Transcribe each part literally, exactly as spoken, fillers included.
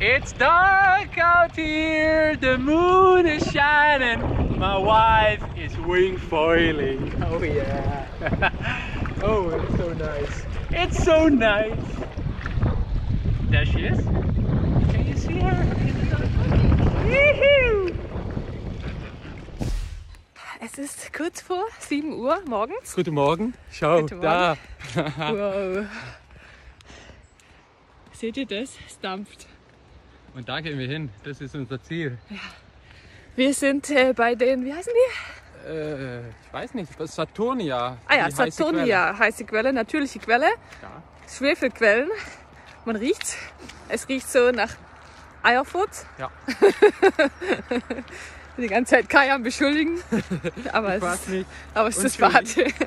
It's dark out here, the moon is shining, my wife is wing foiling. Oh yeah. Oh, it's so nice. It's so nice. There she is. Can you see her? Juhu. Es ist kurz vor sieben Uhr morgens. Guten Morgen. Schau, Guten da. Wow. Seht ihr das? Es dampft. Und da gehen wir hin. Das ist unser Ziel. Ja. Wir sind äh, bei den, wie heißen die? Äh, ich weiß nicht, was Saturnia. Ah ja, die heiße Saturnia, Quelle. heiße Quelle, natürliche Quelle. Ja. Schwefelquellen. Man riecht's. Es riecht so nach Eierfurz. Ja. Die ganze Zeit Kajan beschuldigen. Aber Ich es weiß ist, nicht. aber es ist das Bad.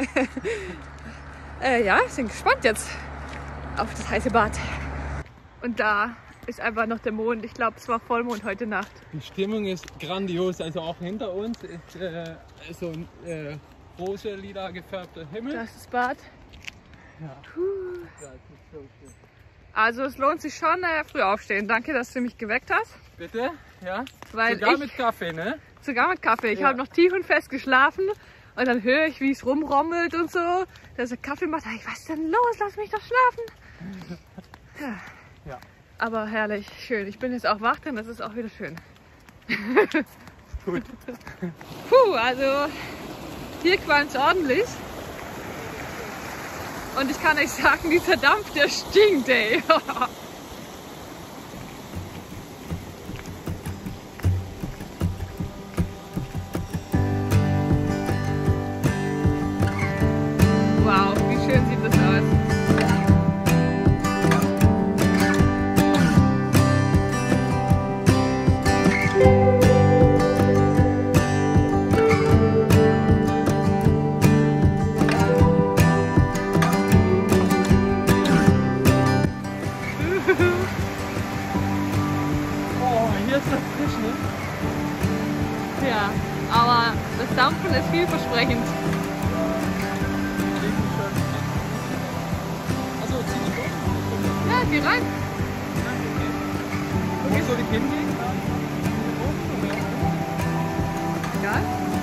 äh, ja, ich bin gespannt jetzt auf das heiße Bad. Und da ist einfach noch der Mond. Ich glaube, es war Vollmond heute Nacht. Die Stimmung ist grandios. Also auch hinter uns ist äh, so ein äh, rosa lila gefärbter Himmel. Das ist das Bad. Ja. Puh. Das ist so schön. Also es lohnt sich schon, äh, früh aufstehen. Danke, dass du mich geweckt hast. Bitte? Ja? Weil Sogar ich, mit Kaffee, ne? Sogar mit Kaffee. Ich Ja. habe noch tief und fest geschlafen und dann höre ich, wie es rumrommelt und so. Dass er Kaffee macht. Ich, was ist denn los? Lass mich doch schlafen. Ja. Ja. Aber herrlich, schön. Ich bin jetzt auch wach, denn das ist auch wieder schön. Gut. Puh, also hier qualmt es ordentlich. Und ich kann euch sagen, dieser Dampf, der stinkt, ey. Wow, wie schön sieht das aus. Oh, hier ist das frisch, ne? Ja, aber das Dampfen ist vielversprechend. Also, zieh dich um. Ja, geh rein. Wo soll ich hingehen? Ja.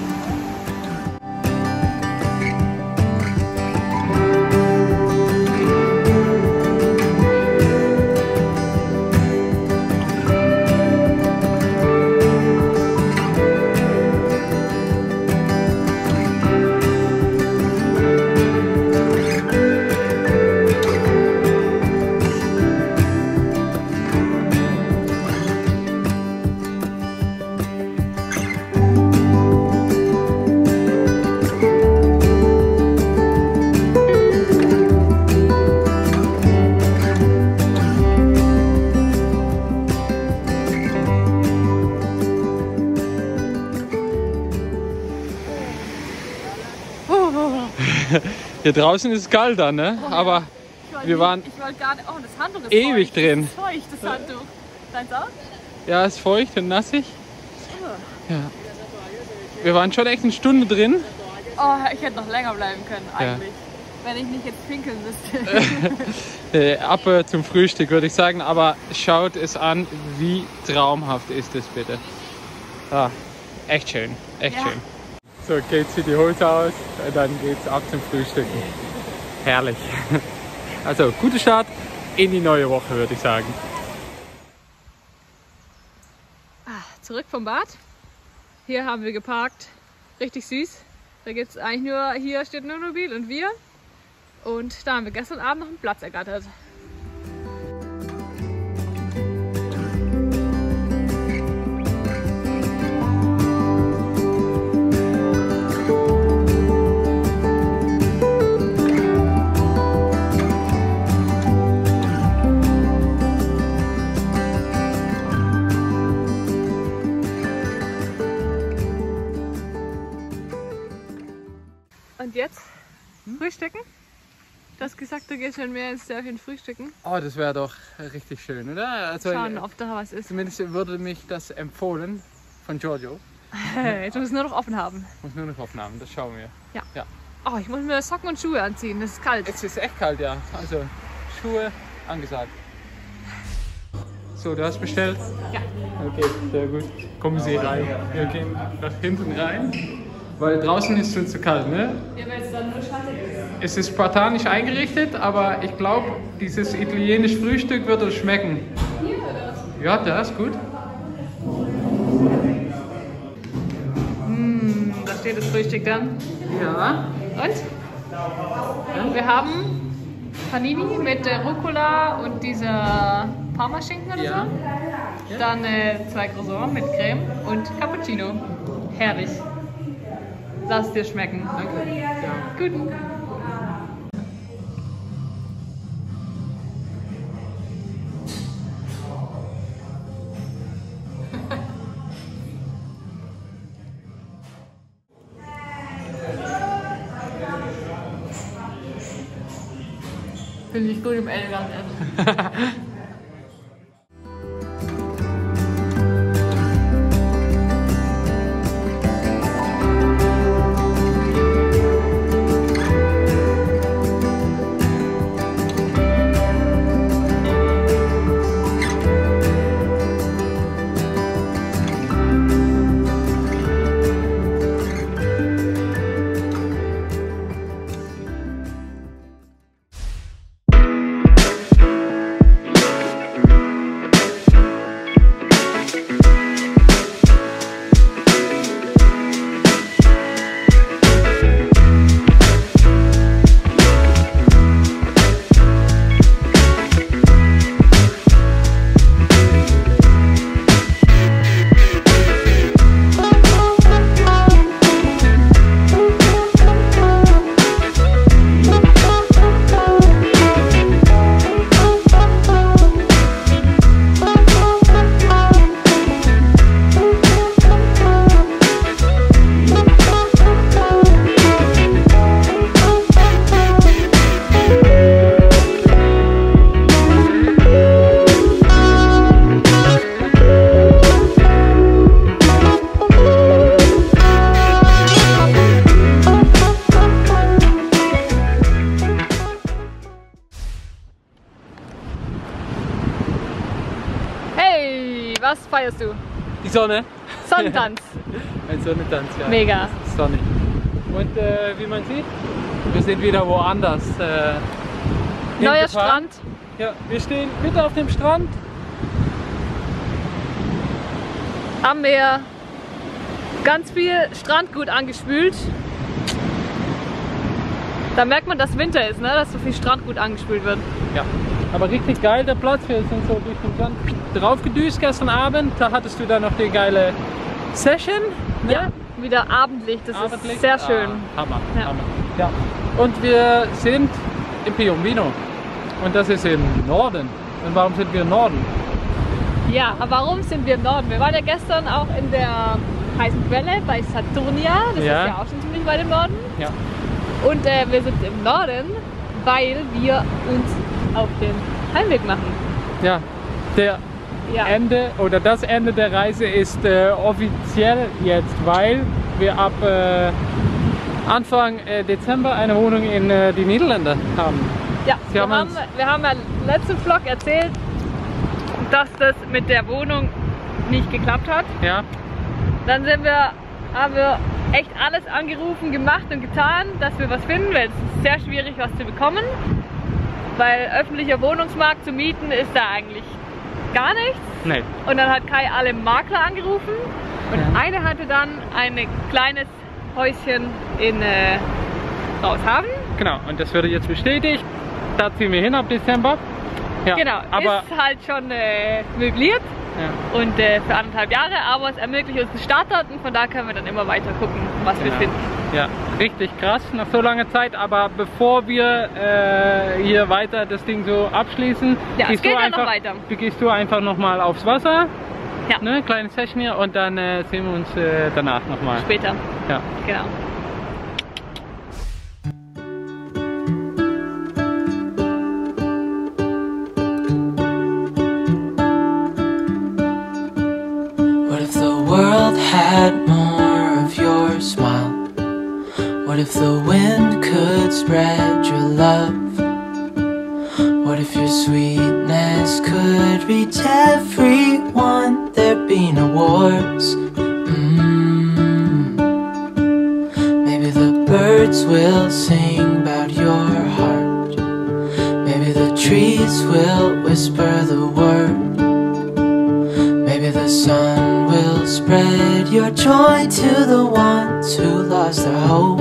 Hier draußen ist es kalt dann, ne? Oh, Aber Ich wollte wir waren nicht, ich wollte gar nicht. Oh, das Handtuch ist ewig feucht. drin. Das ist feucht, das Handtuch. Deins auch? Ja, es ist feucht und nassig. Oh. Ja. Wir waren schon echt eine Stunde drin. Oh, ich hätte noch länger bleiben können eigentlich. Wenn ich nicht jetzt pinkeln müsste. äh, ab äh, zum Frühstück würde ich sagen, aber schaut es an, wie traumhaft ist es bitte. Ah, echt schön, echt Ja. schön. So, geht sie die Hose aus, dann geht's ab zum Frühstücken. Herrlich. Also, gute Start in die neue Woche, würde ich sagen. Ah, zurück vom Bad. Hier haben wir geparkt. Richtig süß. Da geht's eigentlich nur, hier steht nur Mobil und wir. Und da haben wir gestern Abend noch einen Platz ergattert. Und jetzt frühstücken? Du hast gesagt, du gehst schon mehr ins Dörfchen frühstücken. Oh, das wäre doch richtig schön, oder? Also, Schauen, ob da was ist. zumindest würde mich das empfohlen von Giorgio. Jetzt müssen wir nur noch offen haben. Muss nur noch Aufnahmen, das schauen wir. Ja. Ja. Oh, ich muss mir Socken und Schuhe anziehen, das ist kalt. Es ist echt kalt, ja. Also Schuhe angesagt. So, du hast bestellt? Ja. Okay, sehr gut. Kommen Sie rein. Wir gehen nach hinten rein, weil draußen ist es zu kalt, ne? Ja, weil es dann nur schattig ist. Es ist spartanisch eingerichtet, aber ich glaube, dieses italienische Frühstück wird uns schmecken. Hier oder was? Ja, das ist gut. Mmh, da steht das Frühstück dann. Ja. Und? Wir haben Panini mit äh, Rucola und dieser Parmaschinken oder Ja. so. Dann äh, zwei Croissants mit Creme und Cappuccino. Herrlich. Lass es dir schmecken. Danke. Ja. Gut. Finde ich gut im Elgang essen. Was feierst du? Die Sonne. Sonnentanz. Ein Sonnentanz, ja. Mega. Es ist sonnig. Und äh, wie man sieht, wir sind wieder woanders. Äh, Neuer hingefahren. Strand. Ja, wir stehen mitten auf dem Strand. Am Meer. Ganz viel Strandgut angespült. Da merkt man, dass Winter ist, ne? Dass so viel Strandgut angespült wird. Ja, aber richtig geil der Platz. Wir sind so durch den Sand draufgedüst gestern Abend. Da hattest du dann noch die geile Session. Ne? Ja, wieder Abendlicht. Das Abendlicht. ist sehr schön. Ah, Hammer, Ja. Hammer. Ja. Und wir sind in Piombino. Und das ist im Norden. Und warum sind wir im Norden? Ja, aber warum sind wir im Norden? Wir waren ja gestern auch in der heißen Quelle bei Saturnia. Das Ja. ist ja auch schon ziemlich weit im Norden. Ja. Und äh, wir sind im Norden, weil wir uns auf den Heimweg machen. Ja, der Ja. Ende oder das Ende der Reise ist äh, offiziell jetzt, weil wir ab äh, Anfang äh, Dezember eine Wohnung in äh, die Niederlande haben. Ja, Sie wir haben haben, uns- wir haben ja im letzten Vlog erzählt, dass das mit der Wohnung nicht geklappt hat. Ja, Dann sind wir, haben wir echt alles angerufen, gemacht und getan, dass wir was finden, weil es ist sehr schwierig, was zu bekommen. Weil öffentlicher Wohnungsmarkt zu mieten ist da eigentlich gar nichts. nee. Und dann hat Kai alle Makler angerufen und Ja. eine hatte dann ein kleines Häuschen in äh, Raushaven. Genau, und das wird jetzt bestätigt. Da ziehen wir hin ab Dezember. Ja, Genau, aber ist halt schon äh, möbliert. ja, Und äh, für anderthalb Jahre, aber es ermöglicht uns einen Startort und von da können wir dann immer weiter gucken, was wir genau. finden. Ja, richtig krass nach so langer Zeit. Aber bevor wir äh, hier weiter das Ding so abschließen, Ja, es gehst geht du ja noch einfach, weiter. du gehst du einfach noch mal aufs Wasser. Ja. Ne, kleine Session hier und dann äh, sehen wir uns äh, danach nochmal. Später, Ja. genau. What if the world had more of your smile? What if the wind could spread your love? What if your sweetness sweetness could reach everyone, there'd be no wars. Mm. Maybe the birds will sing about your heart. Maybe the trees will whisper the word. Maybe the sun will spread your joy to the ones who lost their hope.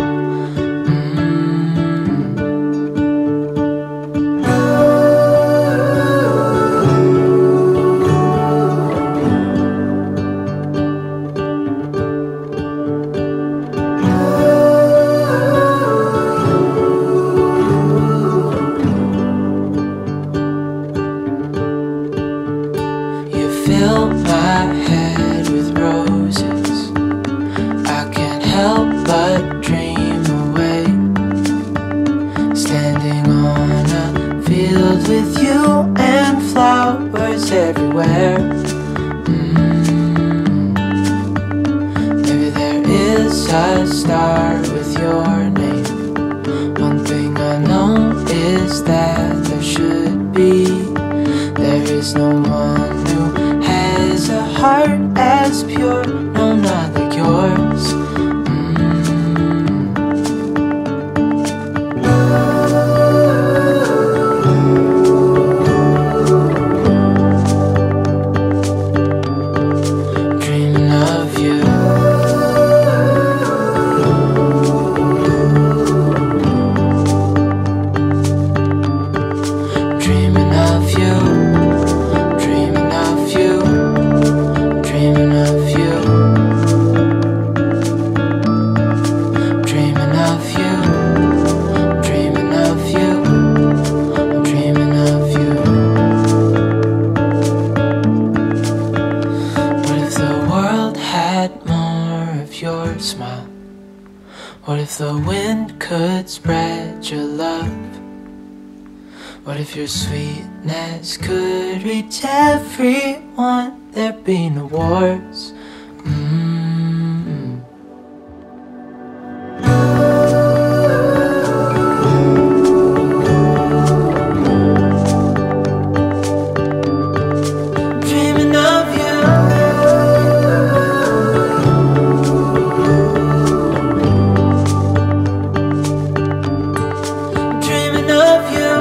Fill my head with roses, I can't help but dream away, standing on a field with you and flowers everywhere. Mm. Maybe there is a star with your name. One thing I know is that there should be. There is no one who has a heart as pure, no, not like yours. Dreaming of you. Dreaming of you. Dreaming of you. Dreaming of you. Dreaming of you. Dreaming of you. I'm dreaming of you. What if the world had more of your smile? What if the wind could spread your love? What if your sweetness could reach everyone? There'd be no wars. Mm. Dreaming of you. Dreaming of you.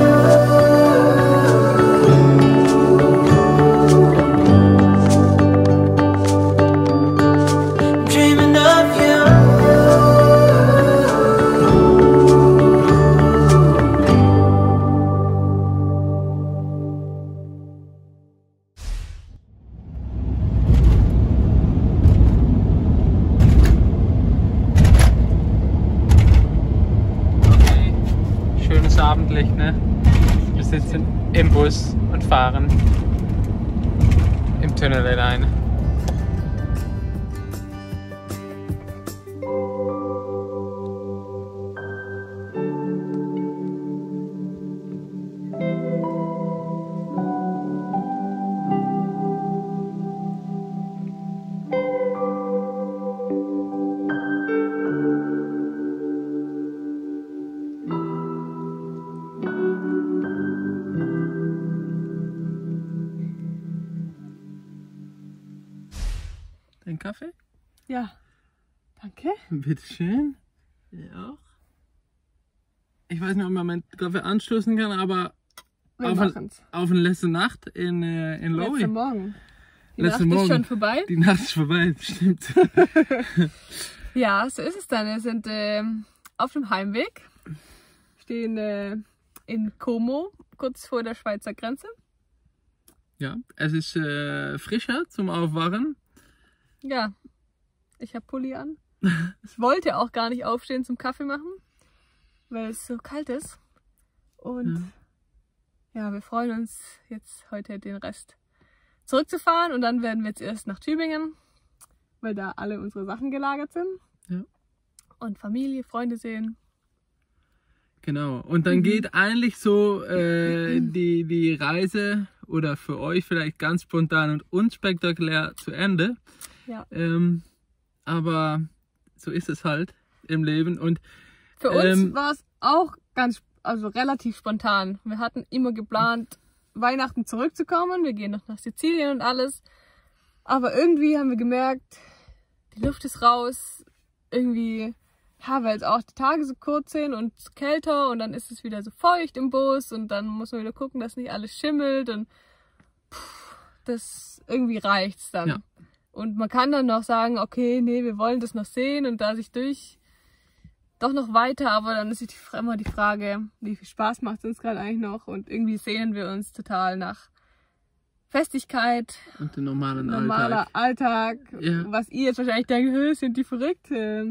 Dreaming of you. Okay, schönes Abendlicht, ne? Wir sitzen im Bus und fahren im Tunnel alleine. Dein Kaffee? Ja, danke. Bitteschön. Ja auch. Ich weiß nicht, ob man meinen Kaffee anstoßen kann, aber Wir auf, machen's. auf eine letzte Nacht in, äh, in Lowy. Letzte Morgen. Die Letzte Nacht Morgen. ist schon vorbei. Die Nacht ist vorbei, stimmt. Ja, so ist es dann. Wir sind ähm, auf dem Heimweg. Stehen äh, in Como, kurz vor der Schweizer Grenze. Ja, es ist äh, frischer zum Aufwachen. Ja, ich habe Pulli an. Ich wollte auch gar nicht aufstehen zum Kaffee machen, weil es so kalt ist. Und ja, wir freuen uns jetzt heute den Rest zurückzufahren und dann werden wir jetzt erst nach Tübingen, weil da alle unsere Sachen gelagert sind. Ja. Und Familie, Freunde sehen. Genau. Und dann geht eigentlich so äh, die, die Reise oder für euch vielleicht ganz spontan und unspektakulär zu Ende. Ja. Ähm, aber so ist es halt im Leben. Und Für uns ähm, war es auch ganz, also relativ spontan. Wir hatten immer geplant, Weihnachten zurückzukommen. Wir gehen noch nach Sizilien und alles. Aber irgendwie haben wir gemerkt, die Luft ist raus. Irgendwie, ja, weil jetzt auch die Tage so kurz sind und kälter und dann ist es wieder so feucht im Bus und dann muss man wieder gucken, dass nicht alles schimmelt und pff, das irgendwie reicht's dann. Ja. Und man kann dann noch sagen, okay, nee, wir wollen das noch sehen und da sich durch doch noch weiter, aber dann ist die, immer die Frage, wie viel Spaß macht es uns gerade eigentlich noch und irgendwie sehnen wir uns total nach Festigkeit und den normalen normaler Alltag, Alltag ja. Was ihr jetzt wahrscheinlich denkt, sind die verrückt,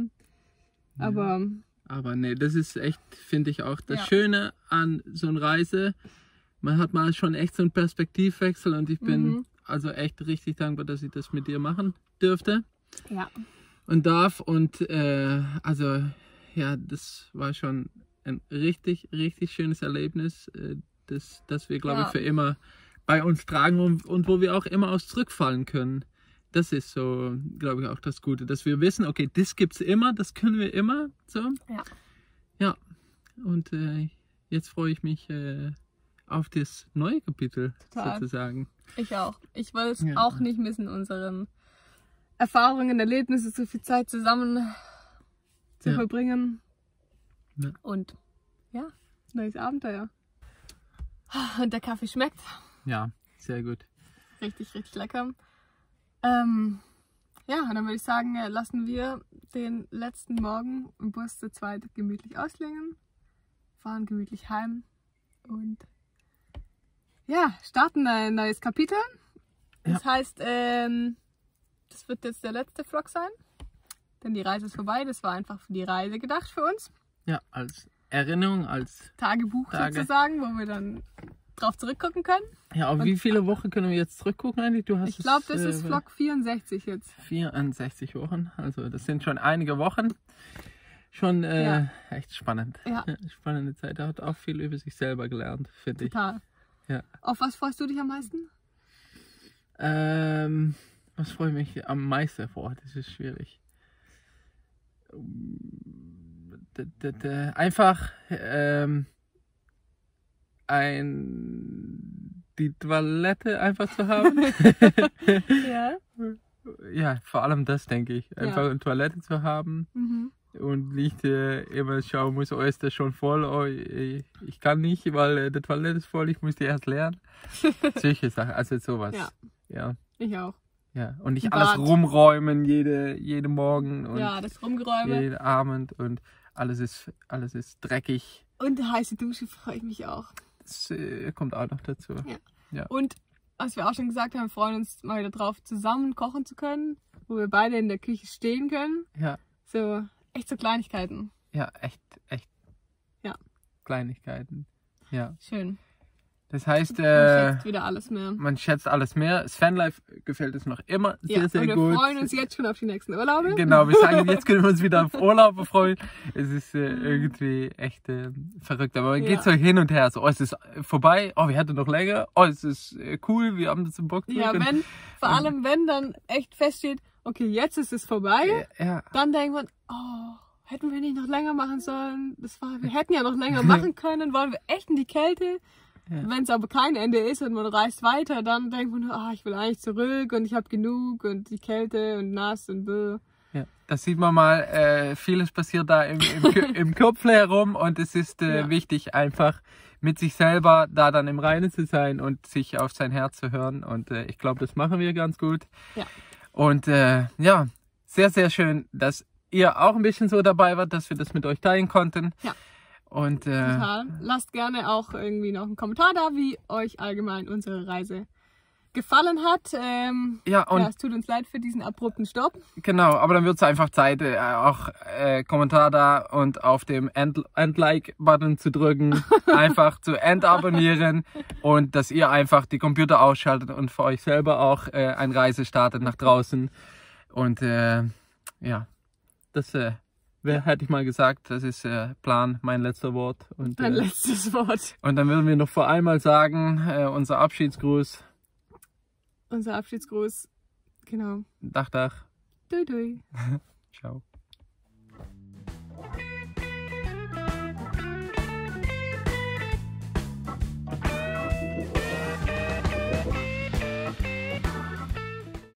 aber ja. aber nee, das ist echt, finde ich auch das ja. Schöne an so einer Reise, man hat mal schon echt so einen Perspektivwechsel und ich bin mhm. also echt richtig dankbar, dass ich das mit dir machen dürfte ja. und darf und äh, also ja, das war schon ein richtig, richtig schönes Erlebnis, das, das wir, glaube ja. ich, für immer bei uns tragen und, und wo wir auch immer aus zurückfallen können. Das ist so, glaube ich, auch das Gute, dass wir wissen, okay, das gibt es immer, das können wir immer. So. Ja. Ja, und äh, jetzt freue ich mich äh, auf das neue Kapitel Total. sozusagen. Ich auch. Ich will es ja. auch nicht missen, unseren Erfahrungen, Erlebnisse, so viel Zeit zusammen zu ja. verbringen. Ja. Und ja, neues Abenteuer. Und der Kaffee schmeckt. Ja, sehr gut. Richtig, richtig lecker. Ähm, ja, und dann würde ich sagen, lassen wir den letzten Morgen im Bus zu zweit gemütlich ausklingen, fahren gemütlich heim und ja, starten ein neues Kapitel. Das ja. heißt, ähm, das wird jetzt der letzte Vlog sein. Denn die Reise ist vorbei, das war einfach für die Reise gedacht für uns. Ja, als Erinnerung, als Tagebuch Tage. sozusagen, wo wir dann drauf zurückgucken können. Ja, auf wie viele Wochen können wir jetzt zurückgucken eigentlich? Du hast ich glaube, das äh, ist Vlog vierundsechzig jetzt. vierundsechzig Wochen, also das sind schon einige Wochen. Schon äh, ja. echt spannend. Ja. Spannende Zeit, er hat auch viel über sich selber gelernt, finde ich. Total. Ja. Auf was freust du dich am meisten? Ähm, was freue ich mich am meisten vor? Das ist schwierig. Einfach ähm, ein, die Toilette einfach zu haben. ja. Ja, vor allem das denke ich. Einfach ja. eine Toilette zu haben mhm. und nicht äh, immer schauen muss, oh, ist das schon voll, oh, ich, ich kann nicht, weil äh, die Toilette ist voll, ich muss die erst lernen. Solche Sachen, also sowas. Ja. ja. Ich auch. Ja, und nicht alles rumräumen jede, jede Morgen und ja, das Rumgeräume. jeden Abend und alles ist, alles ist dreckig. Und heiße Dusche freue ich mich auch. Das äh, kommt auch noch dazu. Ja. Ja. Und was wir auch schon gesagt haben, wir freuen uns mal wieder drauf, zusammen kochen zu können, wo wir beide in der Küche stehen können. Ja. So, echt so Kleinigkeiten. Ja, echt, echt. Ja. Kleinigkeiten. Ja. Schön. Das heißt, man äh, schätzt wieder alles mehr. Man schätzt alles mehr. Das Fanlife gefällt uns noch immer sehr, ja, sehr und wir gut. Wir freuen uns jetzt schon auf die nächsten Urlaube. Genau, wir sagen, jetzt können wir uns wieder auf Urlaube freuen. Es ist äh, irgendwie echt äh, verrückt. Aber man ja. geht so hin und her. So, oh, es ist vorbei. Oh, wir hatten noch länger. Oh, es ist äh, cool. Wir haben das im Bock. Ja, wenn, vor und, allem wenn dann echt feststeht, okay, jetzt ist es vorbei. Äh, ja. Dann denkt man, oh, hätten wir nicht noch länger machen sollen. Das war, wir hätten ja noch länger machen können. Wollen wir echt in die Kälte? Ja. Wenn es aber kein Ende ist und man reist weiter, dann denkt man, oh, ich will eigentlich zurück und ich habe genug und die Kälte und nass und bäh. Ja, das sieht man mal, äh, vieles passiert da im, im, im Kopf herum und es ist äh, ja. wichtig, einfach mit sich selber da dann im Reinen zu sein und sich auf sein Herz zu hören und äh, ich glaube, das machen wir ganz gut. Ja. Und äh, ja, sehr, sehr schön, dass ihr auch ein bisschen so dabei wart, dass wir das mit euch teilen konnten. Ja. Und, äh, Total. Lasst gerne auch irgendwie noch einen Kommentar da, wie euch allgemein unsere Reise gefallen hat. Ähm, ja, und ja, es tut uns leid für diesen abrupten Stopp. Genau, aber dann wird es einfach Zeit, äh, auch äh, Kommentar da und auf dem End-Like-Button zu drücken, einfach zu entabonnieren und dass ihr einfach die Computer ausschaltet und für euch selber auch äh, eine Reise startet nach draußen. Und äh, ja, das äh, Wer hätte ich mal gesagt, das ist äh, Plan, mein letzter Wort. Und, mein äh, letztes Wort. Und dann würden wir noch vor einmal sagen, äh, unser Abschiedsgruß. Unser Abschiedsgruß, genau. Dach, Dach. Dui, dui. Ciao.